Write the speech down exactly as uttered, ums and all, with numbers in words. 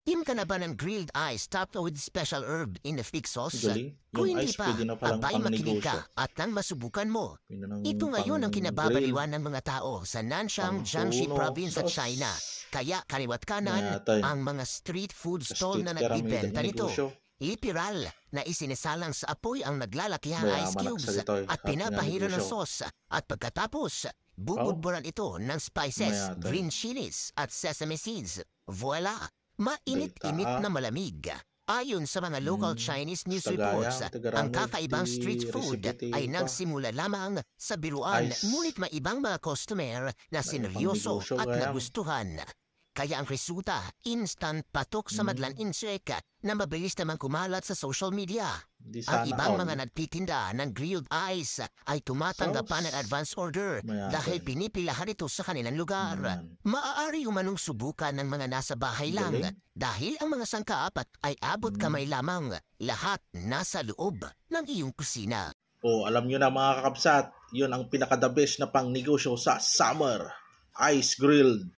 Team ka na ba ng grilled ice topped with special herb in a thick sauce? Galing. Kung Yung hindi ice pa, pwede na palang abay makinig pangnegosyo. ka at nang masubukan mo. Yun na ng Ito ngayon ang pang-grill. kinababaliwan ng mga tao sa Nanxiang, Jiangxi Pang-puno. Province sa Sos. China. Kaya kaliwat kanan Nga, tay. ang mga street food Sa stall street na pyramid nagbibenta ang nito. negosyo. Literal na isinisalang sa apoy ang naglalakihang Mayaman ice ang cubes salitoy. at At pinapahira ng negosyo. sauce. At pagkatapos, bubudburan ito ng spices, Maya, tay. green chilies at sesame seeds. Voila! Mainit-init Data. na malamig. Ayon sa mga local Hmm. Chinese news Tagayang, reports, ang Tagaramid, kakaibang ti street food recipe, ti ay pa. nagsimula lamang sa biruan, Ice. ngunit may ibang mga customer na sineryoso pangnegosyo, at gayam. nagustuhan. Kaya ang resulta, instant patok sa Hmm. madlang insek na mabilis naman kumalat sa social media. Di Ang sana ibang all. mga nagtitinda ng grilled ice ay tumatanggap pa ng advance order Maya, dahil tay. pinipilahan ito sa kanilang lugar. Naman. Maaari umanong subukan ng mga nasa bahay lang Galing. dahil ang mga sangkap ay abot Hmm. kamay lamang. Lahat nasa loob ng iyong kusina. O, alam nyo na mga kakabsat, yun ang pinaka-the best na pang negosyo sa summer. Ice grilled